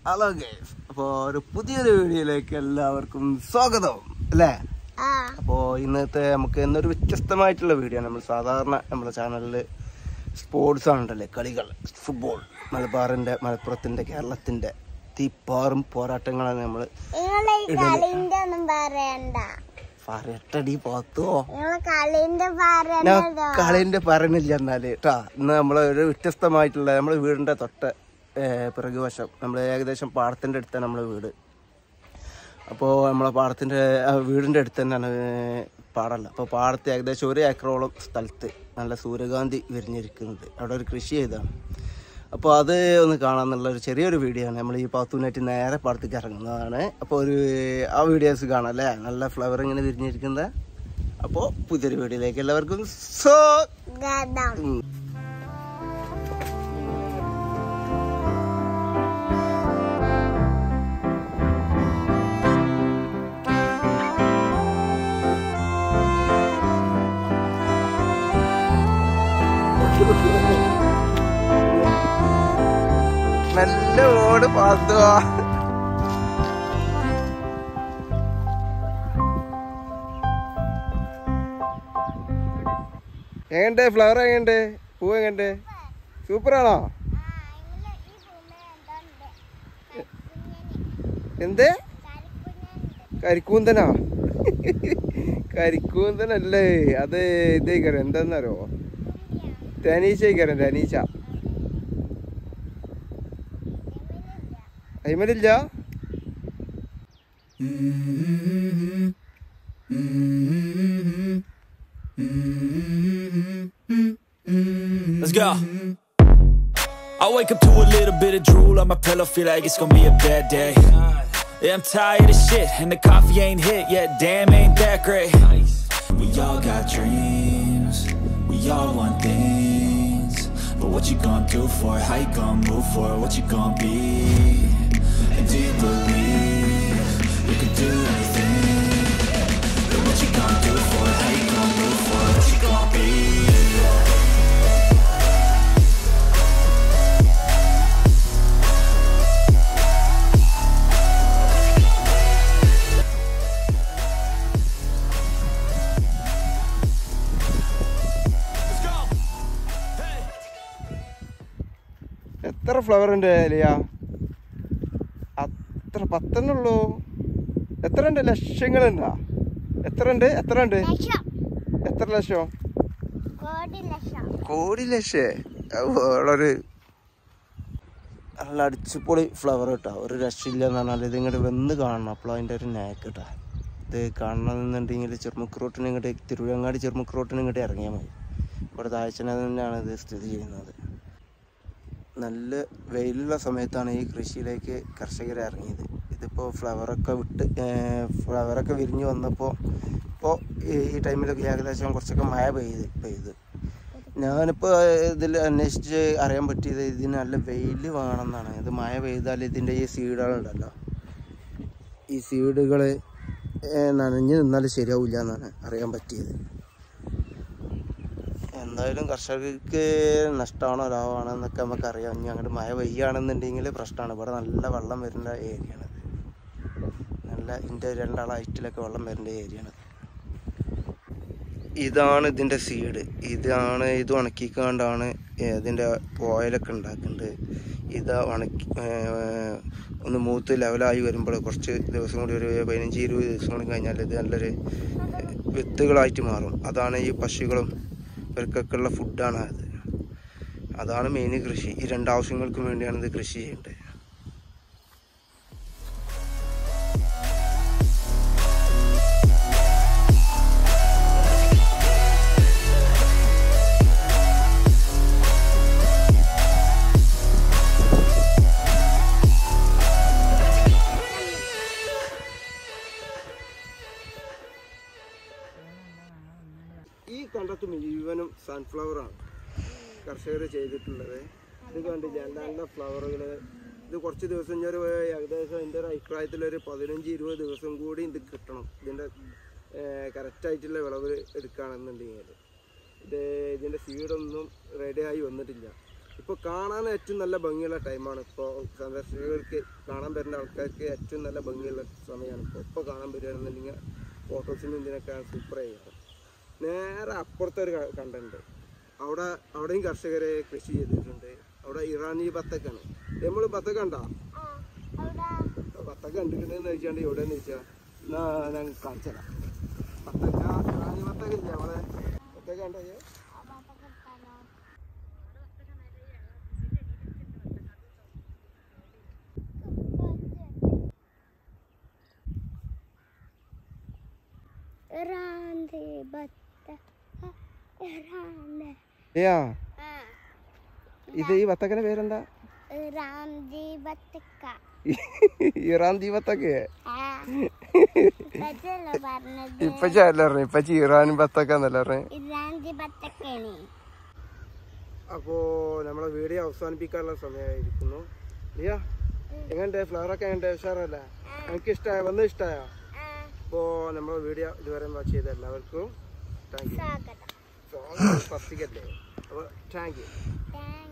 Hello guys, അപ്പോൾ ഒരു പുതിയൊരു വീഡിയോയിലേക്ക് എല്ലാവർക്കും സ്വാഗതം അല്ലേ. അപ്പോൾ ഇന്നത്തെ നമുക്ക് എന്നൊരു വ്യത്യസ്തമായിട്ടുള്ള വീഡിയോ ആണ്. നമ്മൾ സാധാരണ നമ്മുടെ ചാനലിൽ സ്പോർട്സ് ആണല്ലേ, കളികൾ, ഫുട്ബോൾ, മലപ്പുറത്തിൻ്റെ കേരളത്തിൻ്റെ തീപ്പാറും പോരാട്ടങ്ങളാണ് നമ്മൾ പറയട്ടടി പോത്തോ. കളിന്റെ പറയണില്ല എന്നാല് കേട്ടാ. ഇന്ന് നമ്മളൊരു വ്യത്യസ്തമായിട്ടുള്ള നമ്മുടെ വീടിന്റെ തൊട്ട് പിറകുവശം, നമ്മൾ ഏകദേശം പാടത്തിൻ്റെ അടുത്താണ് നമ്മളെ വീട്. അപ്പോൾ നമ്മളെ വീടിൻ്റെ അടുത്ത് തന്നെയാണ് പാടമല്ല. അപ്പോൾ പാടത്ത് ഏകദേശം 1 ഏക്കറോളം സ്ഥലത്ത് നല്ല സൂര്യകാന്തി വിരിഞ്ഞിരിക്കുന്നുണ്ട്. അവിടെ ഒരു കൃഷി ചെയ്താണ്. അപ്പോൾ അത് ഒന്ന് കാണാമെന്നുള്ളൊരു ചെറിയൊരു വീഡിയോ ആണ്. നമ്മൾ ഈ പാത്തൂനായിട്ട് നേരെ പാടത്തേക്ക് ഇറങ്ങുന്നതാണ്. അപ്പോൾ ആ വീഡിയോസ് കാണാം അല്ലേ, നല്ല ഫ്ലവർ ഇങ്ങനെ വിരിഞ്ഞിരിക്കുന്നത്. അപ്പോൾ പുതിയൊരു വീഡിയോയിലേക്ക് എല്ലാവർക്കും നല്ല ഓട് പാത്തുവാ. എങ്ങണ്ടേ ഫ്ലവർ, എങ്ങണ്ടേ പൂ, എങ്ങണ്ടേ സൂപ്പറാണോ? എന്തേ കരിക്കൂന്തനാ? കരിക്കൂന്തനല്ലേ അത്. ഇതേക്കറിയാം എന്താന്നറിയോ, തേനീച്ചയ്ക്കറിയാം, തേനീച്ച. അയ്മലില്ല. Let's go. I wake up to a little bit of drool on my pillow, feel like it's gonna be a bad day. Yeah, I'm tired of shit and the coffee ain't hit yet, damn ain't that great. We all got dreams, we all want things, but what you gonna do for it, how you gonna move for it, what you gonna be, and do you believe you can do anything, but what you gonna do for it, how you gonna move for it, what you gonna be. എത്ര flower ഉണ്ട് ലിയ? അത്ര 10 ഉള്ളൂ. എത്ര ഉണ്ട്? ലക്ഷങ്ങളുണ്ടാ? എത്ര ഉണ്ട്? എത്ര ലക്ഷം? കോടി ലക്ഷേ. വളരെ നല്ല അടിച്ചുപൊളി ഫ്ലവർ കേട്ടോ. ഒരു രക്ഷയില്ല എന്ന് പറഞ്ഞാൽ ഇതിങ്ങോട്ട് വന്ന് കാണണം. അപ്പോൾ അതിൻ്റെ ഒരു നേക്ക് കേട്ടോ. ഇത് കാണണമെന്നുണ്ടെങ്കിൽ ചെറുമുക്ക് ഇങ്ങോട്ട് തിരുവങ്ങാടി ചെറുമുക്ക് ഇങ്ങോട്ട് ഇറങ്ങിയാൽ മതി. ഇവിടെ താഴ്ചന തന്നെയാണ് ഇത് സ്ഥിതി ചെയ്യുന്നത്. നല്ല വെയിലുള്ള സമയത്താണ് ഈ കൃഷിയിലേക്ക് കർഷകർ ഇറങ്ങിയത്. ഇതിപ്പോൾ ഫ്ലവറൊക്കെ വിരിഞ്ഞ് വന്നപ്പോൾ ഈ ടൈമിലൊക്കെ ഏകദേശം കുറച്ചൊക്കെ മഴ പെയ്ത് ഞാനിപ്പോൾ ഇതിൽ അന്വേഷിച്ച് അറിയാൻ പറ്റിയത് ഇതിന് നല്ല വെയിൽ വേണമെന്നാണ്. ഇത് മഴ പെയ്താൽ ഇതിൻ്റെ ഈ സീഡുകളുണ്ടല്ലോ, ഈ സീഡുകൾ നനഞ്ഞ് നിന്നാൽ ശരിയാവില്ല എന്നാണ് അറിയാൻ പറ്റിയത്. എന്തായാലും കർഷകർക്ക് നഷ്ടമാണോ ലാഭമാണോ എന്നൊക്കെ നമുക്കറിയാം. ഇനി അങ്ങോട്ട് മഴ പെയ്യുകയാണെന്നുണ്ടെങ്കിൽ പ്രശ്നമാണ്. ഇവിടെ നല്ല വെള്ളം വരുന്ന ഏരിയയാണത്. നല്ല ഇതിൻ്റെ 2 ആൾ ഹൈറ്റിലൊക്കെ വെള്ളം വരേണ്ട ഏരിയയാണ്. ഇതാണ് ഇതിൻ്റെ സീഡ്. ഇത് ഉണക്കിക്കൊണ്ടാണ് ഇതിൻ്റെ ഓയിലൊക്കെ ഉണ്ടാക്കുന്നത്. ഇത് ഒന്ന് മൂത്ത് ലെവലായി വരുമ്പോൾ കുറച്ച് ദിവസം കൂടി, ഒരു 15-20 ദിവസം കൂടി കഴിഞ്ഞാൽ ഇത് നല്ലൊരു വിത്തുകളായിട്ട് മാറും. അതാണ് ഈ പശുക്കളും ഇവർക്കൊക്കെ ഉള്ള ഫുഡാണ് അത്. അതാണ് മെയിൻ കൃഷി. ഈ 2 ആവശ്യങ്ങൾക്കും വേണ്ടിയാണ് ഇത് കൃഷി ചെയ്യേണ്ടത്. ഈ കണ്ടത്ത് മുഴുവനും സൺഫ്ലവറാണ് കർഷകർ ചെയ്തിട്ടുള്ളത്. ഇത് കണ്ടില്ല, നല്ല ഫ്ലവറുകൾ. ഇത് കുറച്ച് ദിവസം ഏകദേശം എൻ്റെ ഒരു അഭിപ്രായത്തിലൊരു 15-20 ദിവസം കൂടി ഇത് കിട്ടണം ഇതിൻ്റെ കറക്റ്റായിട്ടുള്ള വിളവ് എടുക്കുകയാണെന്നുണ്ടെങ്കിൽ. ഇതിൻ്റെ സീഡൊന്നും റെഡിയായി വന്നിട്ടില്ല. ഇപ്പോൾ കാണാൻ ഏറ്റവും നല്ല ഭംഗിയുള്ള ടൈമാണ്. ഇപ്പോൾ സന്ദർശകർക്ക് കാണാൻ വരുന്ന ആൾക്കാർക്ക് ഏറ്റവും നല്ല ഭംഗിയുള്ള സമയമാണ് ഇപ്പോൾ കാണാൻ വരികയാണെന്നുണ്ടെങ്കിൽ ഫോട്ടോസിനും ഇതിനൊക്കെ സൂപ്പർ ചെയ്യാറ്. നേരെ അപ്പുറത്തൊരു കണ്ടുണ്ട്, അവിടെയും കർഷകരെ കൃഷി ചെയ്തിട്ടുണ്ട്. അവിടെ ഇറാനി ബത്തക്കാണ്. നമ്മൾ ബത്തക്ക കണ്ടാ? ബത്തക്ക കണ്ടിട്ടുണ്ടെന്ന് ചോദിച്ചാണ്ട് എവിടെയെന്ന് ചോദിച്ചാൽ ഞാൻ കാണിച്ചതാ. ബത്തക്ക ഇറാനി ബത്തക്ക ഇല്ല നമ്മളെ ബത്തക്ക കണ്ടോ? ഇത് ഈ ബത്തക്കന്റെ പേരെന്താ? ഇറാന്തി ബത്തക്ക. ഇപ്പച്ചി ഇറാനി ബത്തക്ക എന്നല്ല പറഞ്ഞേ. അപ്പോ നമ്മളെ വീഡിയോ അവസാനിപ്പിക്കാനുള്ള സമയമായിരിക്കുന്നു. എങ്ങനെയുണ്ട് ഫ്ലവറൊക്കെ? എങ്ങനെയുണ്ട്? ഉഷാറല്ലേ? എനിക്ക് ഇഷ്ടമായ വന്ന് ഇഷ്ടമായ? അപ്പോൾ നമ്മളെ വീഡിയോ ഇതുവരെ വാച്ച് ചെയ്ത എല്ലാവർക്കും താങ്ക് യു. ഫസ്റ്റിക്കല്ലേ? അപ്പോൾ താങ്ക് യു.